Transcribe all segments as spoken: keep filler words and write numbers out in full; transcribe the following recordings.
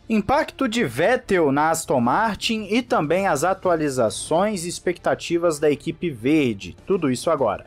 Impacto de Vettel na Aston Martin e também as atualizações e expectativas da equipe verde. Tudo isso agora.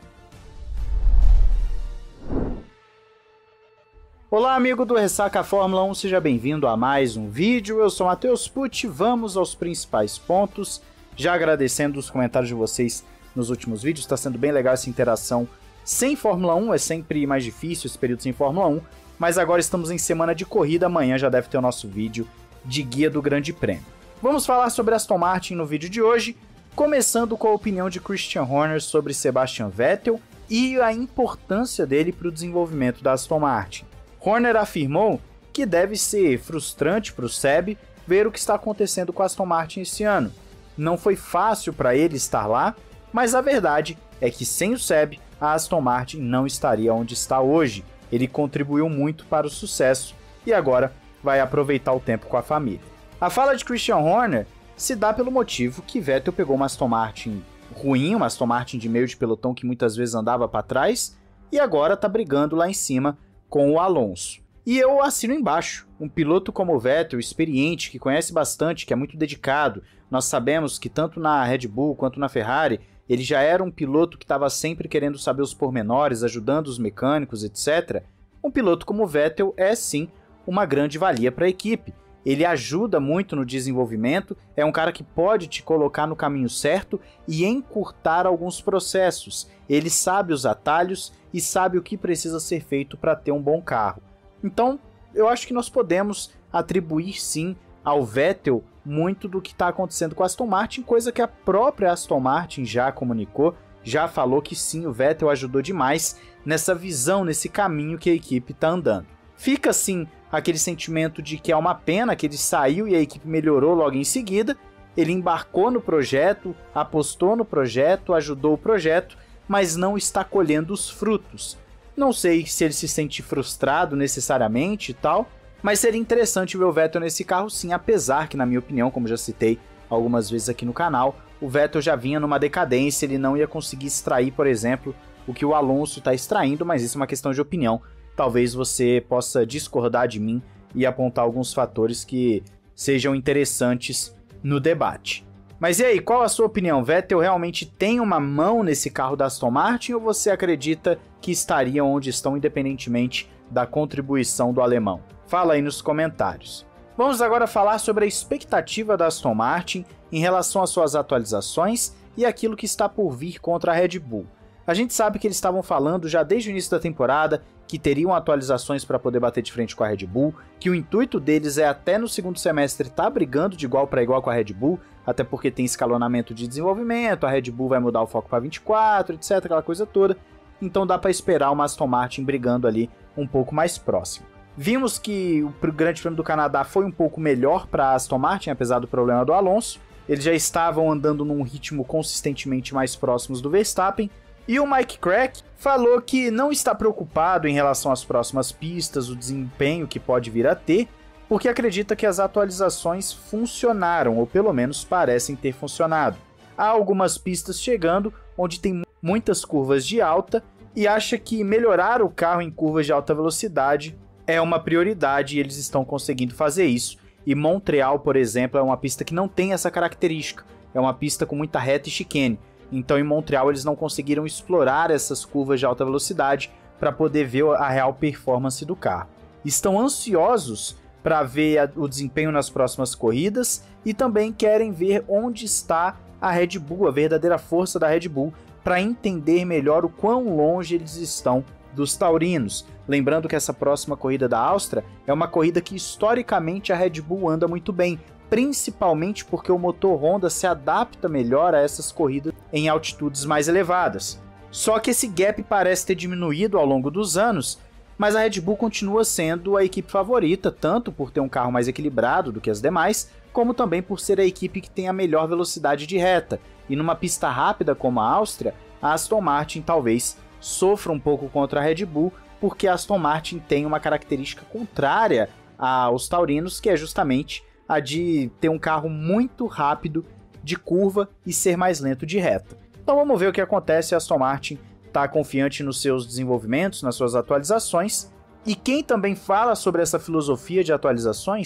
Olá, amigo do Ressaca Fórmula um, seja bem-vindo a mais um vídeo. Eu sou Matheus Pucci, vamos aos principais pontos. Já agradecendo os comentários de vocês nos últimos vídeos, está sendo bem legal essa interação sem Fórmula um, é sempre mais difícil esse período sem Fórmula um. Mas agora estamos em semana de corrida, amanhã já deve ter o nosso vídeo de guia do Grande Prêmio. Vamos falar sobre Aston Martin no vídeo de hoje, começando com a opinião de Christian Horner sobre Sebastian Vettel e a importância dele para o desenvolvimento da Aston Martin. Horner afirmou que deve ser frustrante para o Seb ver o que está acontecendo com a Aston Martin esse ano. Não foi fácil para ele estar lá, mas a verdade é que sem o Seb, a Aston Martin não estaria onde está hoje. Ele contribuiu muito para o sucesso e agora vai aproveitar o tempo com a família. A fala de Christian Horner se dá pelo motivo que Vettel pegou uma Aston Martin ruim, uma Aston Martin de meio de pelotão que muitas vezes andava para trás e agora está brigando lá em cima com o Alonso. E eu assino embaixo, um piloto como o Vettel, experiente, que conhece bastante, que é muito dedicado. Nós sabemos que tanto na Red Bull quanto na Ferrari, ele já era um piloto que estava sempre querendo saber os pormenores, ajudando os mecânicos, etcétera. Um piloto como o Vettel é sim uma grande valia para a equipe. Ele ajuda muito no desenvolvimento, é um cara que pode te colocar no caminho certo e encurtar alguns processos. Ele sabe os atalhos e sabe o que precisa ser feito para ter um bom carro. Então, eu acho que nós podemos atribuir sim ao Vettel muito do que está acontecendo com a Aston Martin, coisa que a própria Aston Martin já comunicou, já falou que sim, o Vettel ajudou demais nessa visão, nesse caminho que a equipe está andando. Fica sim aquele sentimento de que é uma pena que ele saiu e a equipe melhorou logo em seguida. Ele embarcou no projeto, apostou no projeto, ajudou o projeto, mas não está colhendo os frutos. Não sei se ele se sente frustrado necessariamente e tal, mas seria interessante ver o Vettel nesse carro sim, apesar que, na minha opinião, como já citei algumas vezes aqui no canal, o Vettel já vinha numa decadência, ele não ia conseguir extrair, por exemplo, o que o Alonso está extraindo, mas isso é uma questão de opinião. Talvez você possa discordar de mim e apontar alguns fatores que sejam interessantes no debate. Mas e aí, qual a sua opinião? Vettel realmente tem uma mão nesse carro da Aston Martin ou você acredita que estaria onde estão independentemente da contribuição do alemão? Fala aí nos comentários. Vamos agora falar sobre a expectativa da Aston Martin em relação às suas atualizações e aquilo que está por vir contra a Red Bull. A gente sabe que eles estavam falando já desde o início da temporada que teriam atualizações para poder bater de frente com a Red Bull, que o intuito deles é até no segundo semestre estar tá brigando de igual para igual com a Red Bull, até porque tem escalonamento de desenvolvimento, a Red Bull vai mudar o foco para vinte e quatro, etcétera, aquela coisa toda. Então dá para esperar uma Aston Martin brigando ali um pouco mais próximo. Vimos que o Grande Prêmio do Canadá foi um pouco melhor para a Aston Martin, apesar do problema do Alonso. Eles já estavam andando num ritmo consistentemente mais próximos do Verstappen. E o Mike Crack falou que não está preocupado em relação às próximas pistas, o desempenho que pode vir a ter, porque acredita que as atualizações funcionaram, ou pelo menos parecem ter funcionado. Há algumas pistas chegando onde tem muitas curvas de alta e acha que melhorar o carro em curvas de alta velocidade é uma prioridade e eles estão conseguindo fazer isso. E Montreal, por exemplo, é uma pista que não tem essa característica, é uma pista com muita reta e chicane. Então em Montreal eles não conseguiram explorar essas curvas de alta velocidade para poder ver a real performance do carro. Estão ansiosos para ver a, o desempenho nas próximas corridas e também querem ver onde está a Red Bull, a verdadeira força da Red Bull, para entender melhor o quão longe eles estão dos taurinos. Lembrando que essa próxima corrida da Áustria é uma corrida que historicamente a Red Bull anda muito bem, principalmente porque o motor Honda se adapta melhor a essas corridas em altitudes mais elevadas. Só que esse gap parece ter diminuído ao longo dos anos, mas a Red Bull continua sendo a equipe favorita, tanto por ter um carro mais equilibrado do que as demais, como também por ser a equipe que tem a melhor velocidade de reta. E numa pista rápida como a Áustria, a Aston Martin talvez sofra um pouco contra a Red Bull, porque a Aston Martin tem uma característica contrária aos taurinos, que é justamente a de ter um carro muito rápido de curva e ser mais lento de reta. Então vamos ver o que acontece. A Aston Martin está confiante nos seus desenvolvimentos, nas suas atualizações, e quem também fala sobre essa filosofia de atualizações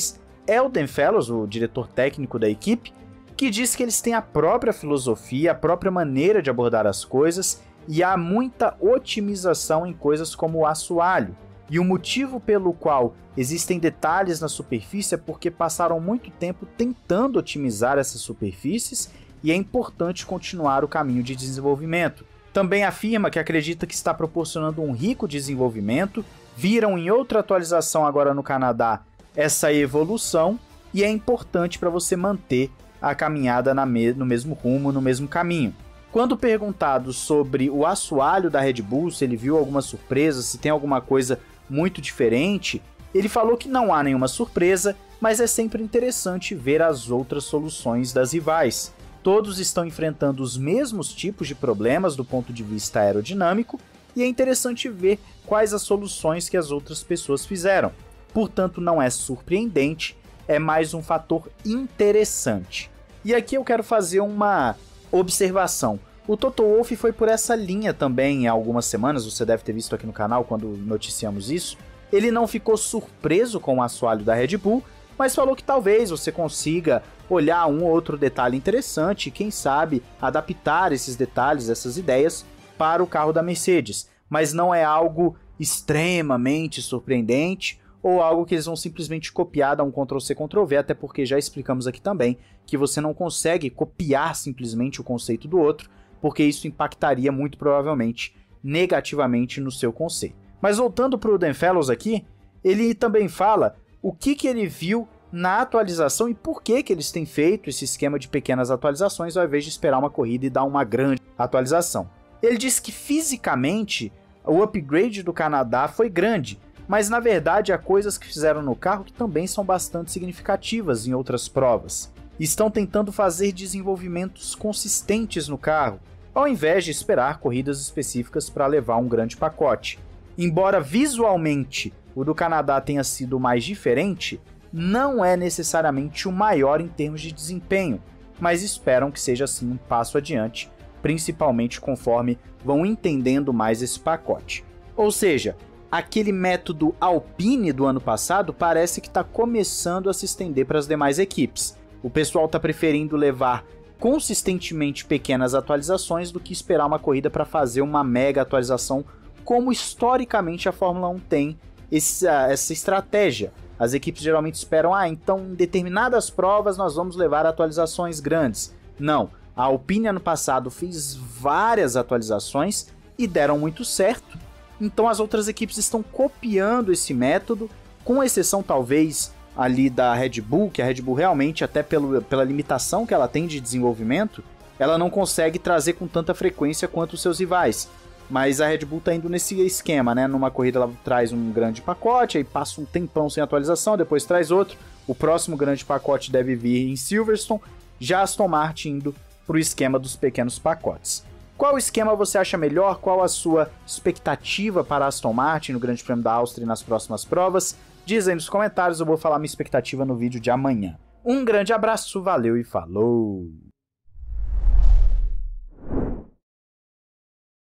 Eldon Fellows, o diretor técnico da equipe, que diz que eles têm a própria filosofia, a própria maneira de abordar as coisas e há muita otimização em coisas como o assoalho. E o motivo pelo qual existem detalhes na superfície é porque passaram muito tempo tentando otimizar essas superfícies e é importante continuar o caminho de desenvolvimento. Também afirma que acredita que está proporcionando um rico desenvolvimento, viram em outra atualização agora no Canadá essa evolução e é importante para você manter a caminhada na me- no mesmo rumo, no mesmo caminho. Quando perguntado sobre o assoalho da Red Bull, se ele viu alguma surpresa, se tem alguma coisa muito diferente, ele falou que não há nenhuma surpresa, mas é sempre interessante ver as outras soluções das rivais. Todos estão enfrentando os mesmos tipos de problemas do ponto de vista aerodinâmico e é interessante ver quais as soluções que as outras pessoas fizeram. Portanto, não é surpreendente, é mais um fator interessante. E aqui eu quero fazer uma observação. O Toto Wolff foi por essa linha também há algumas semanas, você deve ter visto aqui no canal quando noticiamos isso. Ele não ficou surpreso com o assoalho da Red Bull, mas falou que talvez você consiga olhar um ou outro detalhe interessante e, quem sabe, adaptar esses detalhes, essas ideias, para o carro da Mercedes. Mas não é algo extremamente surpreendente ou algo que eles vão simplesmente copiar, dar um control C, control V, até porque já explicamos aqui também que você não consegue copiar simplesmente o conceito do outro, porque isso impactaria muito provavelmente negativamente no seu conceito. Mas voltando para o Eldon Fellows aqui, ele também fala o que, que ele viu na atualização e por que, que eles têm feito esse esquema de pequenas atualizações ao invés de esperar uma corrida e dar uma grande atualização. Ele diz que fisicamente o upgrade do Canadá foi grande, mas na verdade há coisas que fizeram no carro que também são bastante significativas em outras provas. Estão tentando fazer desenvolvimentos consistentes no carro, ao invés de esperar corridas específicas para levar um grande pacote. Embora visualmente o do Canadá tenha sido mais diferente, não é necessariamente o maior em termos de desempenho, mas esperam que seja assim um passo adiante, principalmente conforme vão entendendo mais esse pacote. Ou seja, aquele método Alpine do ano passado parece que está começando a se estender para as demais equipes. O pessoal está preferindo levar consistentemente pequenas atualizações do que esperar uma corrida para fazer uma mega atualização, como historicamente a Fórmula um tem essa, essa estratégia. As equipes geralmente esperam, ah, então em determinadas provas nós vamos levar atualizações grandes. Não, a Alpine ano passado fez várias atualizações e deram muito certo. Então as outras equipes estão copiando esse método, com exceção talvez ali da Red Bull, que a Red Bull realmente, até pelo, pela limitação que ela tem de desenvolvimento, ela não consegue trazer com tanta frequência quanto os seus rivais. Mas a Red Bull tá indo nesse esquema, né? Numa corrida ela traz um grande pacote, aí passa um tempão sem atualização, depois traz outro. O próximo grande pacote deve vir em Silverstone, já Aston Martin indo pro esquema dos pequenos pacotes. Qual esquema você acha melhor? Qual a sua expectativa para a Aston Martin no Grande Prêmio da Áustria e nas próximas provas? Diz aí nos comentários, eu vou falar minha expectativa no vídeo de amanhã. Um grande abraço, valeu e falou!